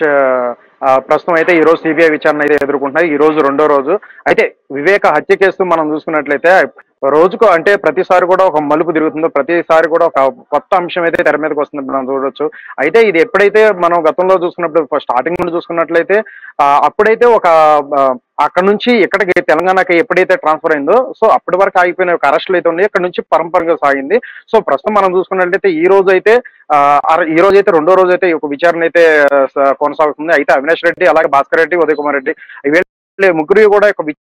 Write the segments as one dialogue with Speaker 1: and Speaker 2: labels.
Speaker 1: ప్రస్తుతం అయితే ఈ రోజు సిబిఐ విచారణ అయితే ఎదుర్కొంటున్నాయి. ఈ రోజు రెండో రోజు. అయితే వివేక హత్య కేసు మనం చూసుకున్నట్లయితే రోజుకు అంటే ప్రతిసారి కూడా ఒక మలుపు తిరుగుతుందో, ప్రతిసారి కూడా ఒక కొత్త అంశం అయితే తెర మీదకి వస్తుంది మనం చూడొచ్చు. అయితే ఇది ఎప్పుడైతే మనం గతంలో చూసుకున్నప్పుడు స్టార్టింగ్ నుండి చూసుకున్నట్లయితే అప్పుడైతే ఒక అక్కడ నుంచి ఇక్కడికి తెలంగాణకి ఎప్పుడైతే ట్రాన్స్ఫర్ అయిందో సో అప్పటి వరకు ఆగిపోయిన ఒక అరెస్టులు అయితే ఉన్నాయి. ఇక్కడ నుంచి పరంపరగా సాగింది. సో ప్రస్తుతం మనం చూసుకున్నట్లయితే ఈ రోజు అయితే రెండో రోజు అయితే ఒక విచారణ అయితే కొనసాగుతుంది. అయితే అవినాష్ రెడ్డి, అలాగే భాస్కర్ రెడ్డి, ఉదయ్ కుమార్ రెడ్డి వీళ్ళ ముగ్గురు కూడా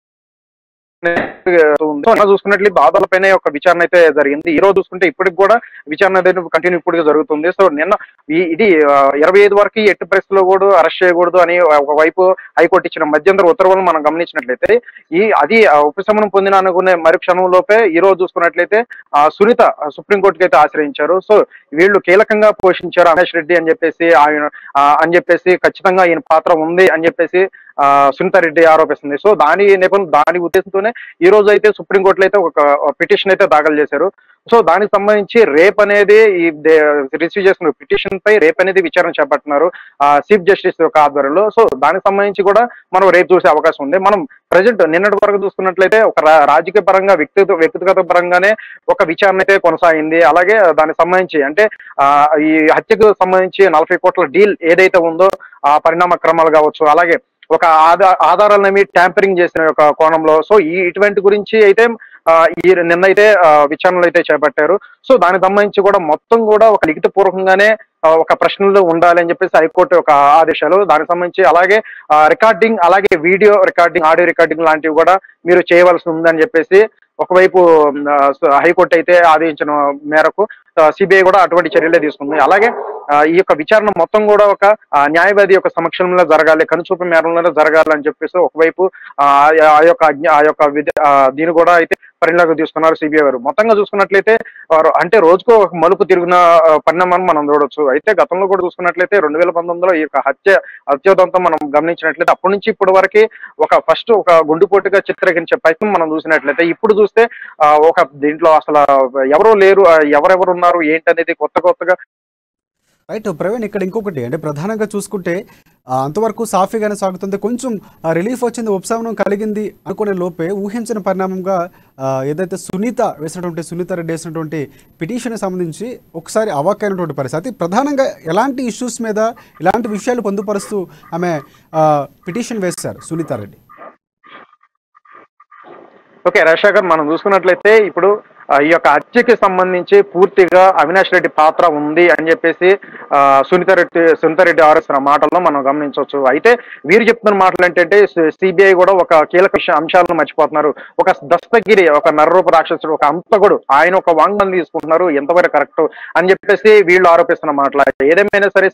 Speaker 1: చూసుకున్నట్లయితే దాదాపుపైనే ఒక విచారణ అయితే జరిగింది. ఈ రోజు చూసుకుంటే ఇప్పటికి కూడా విచారణ కంటిన్యూ ఇప్పుడు జరుగుతుంది. సో నిన్న ఇది 25 వరకు ఎట్టి పరిస్థితుల్లో కూడా అరెస్ట్ చేయకూడదు అని ఒకవైపు హైకోర్టు ఇచ్చిన మధ్యంతర ఉత్తర్వులను మనం గమనించినట్లయితే అది ఉపశమనం పొందిన అనుకునే మరి క్షణంలోపే ఈ రోజు చూసుకున్నట్లయితే సునీత సుప్రీంకోర్టుకి అయితే ఆశ్రయించారు. సో వీళ్ళు కీలకంగా పోషించారు అవినాష్ రెడ్డి అని చెప్పేసి ఖచ్చితంగా ఈయన పాత్ర ఉంది అని చెప్పేసి సునీత రెడ్డి ఆరోపిస్తుంది. సో దాని ఉద్దేశంతోనే ఈ రోజు అయితే సుప్రీంకోర్టులో అయితే ఒక పిటిషన్ అయితే దాఖలు చేశారు. సో దానికి సంబంధించి రేప్ అనేది రిసీవ్ చేసిన పిటిషన్ పై రేప్ అనేది విచారణ చేపడుతున్నారు చీఫ్ జస్టిస్ యొక్క ఆధ్వర్యంలో. సో దానికి సంబంధించి కూడా మనం రేపు చూసే అవకాశం ఉంది. మనం ప్రజెంట్ నిన్నటి వరకు చూస్తున్నట్లయితే ఒక రాజకీయ పరంగా వ్యక్తిగత పరంగానే ఒక విచారణ అయితే కొనసాగింది. అలాగే దానికి సంబంధించి అంటే ఈ హత్యకు సంబంధించి 40 కోట్ల డీల్ ఏదైతే ఉందో ఆ పరిణామ క్రమాలు కావచ్చు, అలాగే ఒక ఆధారాలని ట్యాంపరింగ్ చేసిన ఒక కోణంలో సో ఇటువంటి గురించి అయితే నిన్నైతే విచారణలు అయితే చేపట్టారు. సో దానికి సంబంధించి కూడా మొత్తం కూడా ఒక లిఖిత పూర్వకంగానే ఒక ప్రశ్నలు ఉండాలి అని చెప్పేసి హైకోర్టు యొక్క ఆదేశాలు. దానికి సంబంధించి అలాగే రికార్డింగ్, అలాగే వీడియో రికార్డింగ్, ఆడియో రికార్డింగ్ లాంటివి కూడా మీరు చేయవలసి ఉందని చెప్పేసి ఒకవైపు హైకోర్టు అయితే ఆదేశించిన మేరకు సిబిఐ కూడా అటువంటి చర్యలే తీసుకుంది. అలాగే ఈ యొక్క విచారణ మొత్తం కూడా ఒక న్యాయవాది యొక్క సమక్షంలో జరగాలి, కనుచూపు మేరలోనే జరగాలని చెప్పేసి ఒకవైపు దీన్ని కూడా అయితే పరిణామం తీసుకున్నారు సిబిఐ వారు. మొత్తంగా చూసుకున్నట్లయితే అంటే రోజుకు ఒక మలుపు తిరిగిన పరిణామాన్ని మనం చూడొచ్చు. అయితే గతంలో కూడా చూసుకున్నట్లయితే 2019లో ఈ యొక్క హత్యోదంతం మనం గమనించినట్లయితే అప్పటి నుంచి ఇప్పటి వరకు ఫస్ట్ ఒక గుండెపోటుగా చిత్రీకరించే ప్రయత్నం మనం చూసినట్లయితే ఇప్పుడు చూస్తే ఒక దీంట్లో అసలు ఎవరూ లేరు, ఎవరెవరు ఉన్నారు ఏంటనేది కొత్తగా
Speaker 2: రైట్ ప్రవీణ్, ఇక్కడ ఇంకొకటి అంటే ప్రధానంగా చూసుకుంటే అంతవరకు సాఫీగానే సాగుతుంది, కొంచెం రిలీఫ్ వచ్చింది, ఉపశమనం కలిగింది అనుకునే లోపే ఊహించిన పరిణామంగా ఏదైతే సునీత రెడ్డి వేసినటువంటి పిటిషన్ సంబంధించి ఒకసారి అవాక్కైనటువంటి పరిస్థితి. ప్రధానంగా ఎలాంటి ఇష్యూస్ మీద ఇలాంటి విషయాలు పొందుపరుస్తూ ఆమె పిటిషన్ వేశారు సునీత రెడ్డి?
Speaker 1: ఓకే రాజశేఖర్, మనం చూసుకున్నట్లయితే ఇప్పుడు ఈ యొక్క హత్యకి సంబంధించి పూర్తిగా అవినాష్ రెడ్డి పాత్ర ఉంది అని చెప్పేసి సునీత రెడ్డి ఆరోపిస్తున్న మాటల్లో మనం గమనించవచ్చు. అయితే వీరు చెప్తున్న మాటలు ఏంటంటే సిబిఐ కూడా ఒక కీలక అంశాలను మర్చిపోతున్నారు. ఒక దస్తగిరి, ఒక నరరూప రాక్షసుడు, ఒక అంతకుడు, ఆయన ఒక వాంగ్మూలం తీసుకుంటున్నారు, ఎంతవరకు కరెక్ట్ అని చెప్పేసి వీళ్ళు ఆరోపిస్తున్న మాటలు. ఏదేమైనా సరే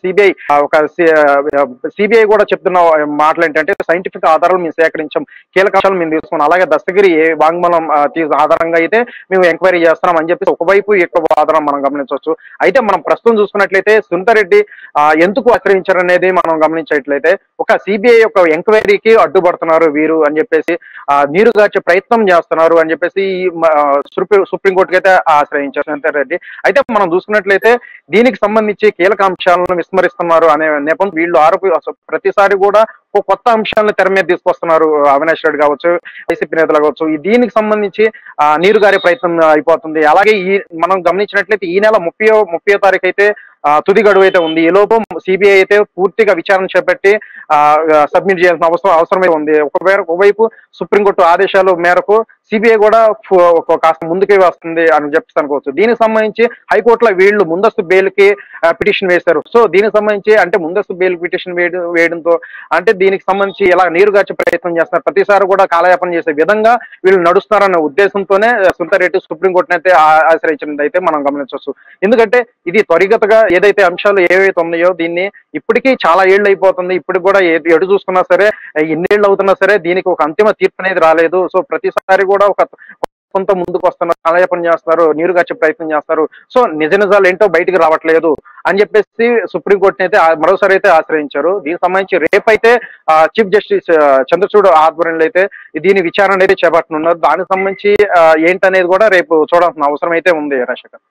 Speaker 1: సిబిఐ కూడా చెప్తున్న మాటలు ఏంటంటే సైంటిఫిక్ ఆధారాలు మేము సేకరించాం, కీలక అంశాలు మేము తీసుకున్నాం, అలాగే దస్తగిరి ఏ వాంగ్మూలం ఆధారంగా అయితే మేము ఎంక్వైరీ చేస్తున్నాం అని చెప్పేసి ఒకవైపు ఎక్కువ వాదన మనం గమనించవచ్చు. అయితే మనం ప్రస్తుతం చూసుకున్నట్లయితే సునీత రెడ్డి ఎందుకు ఆశ్రయించారనేది మనం గమనించేట్లయితే ఒక సిబిఐ యొక్క ఎంక్వైరీకి అడ్డుపడుతున్నారు వీరు అని చెప్పేసి నీరుగార్చే ప్రయత్నం చేస్తున్నారు అని చెప్పేసి సుప్రీంకోర్టుకి అయితే ఆశ్రయించారు సునీత రెడ్డి. అయితే మనం చూసుకున్నట్లయితే దీనికి సంబంధించి కీలక అంశాలను విస్మరిస్తున్నారు అనే నేపథ్యం వీళ్ళు ప్రతిసారి కూడా ఒక కొత్త అంశాలను తెర మీద తీసుకొస్తున్నారు. అవినాష్ రెడ్డి కావచ్చు, వైసీపీ నేతలు కావచ్చు, దీనికి సంబంధించి నీరుగారే ప్రయత్నం అయిపోతుంది. అలాగే మనం గమనించినట్లయితే ఈ నెల 30వ తారీఖు అయితే తుది గడువు అయితే ఉంది. ఈ లోపు సిబిఐ అయితే పూర్తిగా విచారణ చేపట్టి సబ్మిట్ చేయాల్సిన అవసరమే ఉంది. ఒకవైపు సుప్రీంకోర్టు ఆదేశాల మేరకు సిబిఐ కూడా కాస్త ముందుకే వస్తుంది అని చెప్పేసి అనుకోవచ్చు. దీనికి సంబంధించి హైకోర్టులో వీళ్ళు ముందస్తు బెయిల్కి పిటిషన్ వేశారు. సో దీనికి సంబంధించి అంటే ముందస్తు బెయిల్ పిటిషన్ వేయడంతో అంటే దీనికి సంబంధించి ఇలా నీరుగార్చే ప్రయత్నం చేస్తున్నారు, ప్రతిసారి కూడా కాలయాపన చేసే విధంగా వీళ్ళు నడుస్తున్నారనే ఉద్దేశంతోనే సునీత రెడ్డి సుప్రీంకోర్టుని అయితే ఆశ్రయించినది అయితే మనం గమనించవచ్చు. ఎందుకంటే ఇది త్వరిగతగా ఏదైతే అంశాలు ఏవైతే ఉన్నాయో దీన్ని ఇప్పటికీ చాలా ఏళ్ళు అయిపోతుంది, ఇప్పటికి కూడా ఎటు చూసుకున్నా సరే ఎన్నేళ్ళు అవుతున్నా సరే దీనికి ఒక అంతిమ తీర్పు అనేది రాలేదు. సో ప్రతిసారి కూడా కొంత ముందుకు వస్తున్నారు, కాలయాపన చేస్తున్నారు, నీరుగార్చే ప్రయత్నం చేస్తారు. సో నిజాలు ఏంటో బయటికి రావట్లేదు అని చెప్పేసి సుప్రీంకోర్టుని అయితే మరోసారి అయితే ఆశ్రయించారు. దీనికి సంబంధించి రేపైతే చీఫ్ జస్టిస్ చంద్రచూడ్ ఆధ్వర్యంలో అయితే దీని విచారణ అయితే చేపట్టనున్నారు. దానికి సంబంధించి ఏంటనేది కూడా రేపు చూడాల్సిన అవసరం అయితే ఉంది రాజశేఖర్.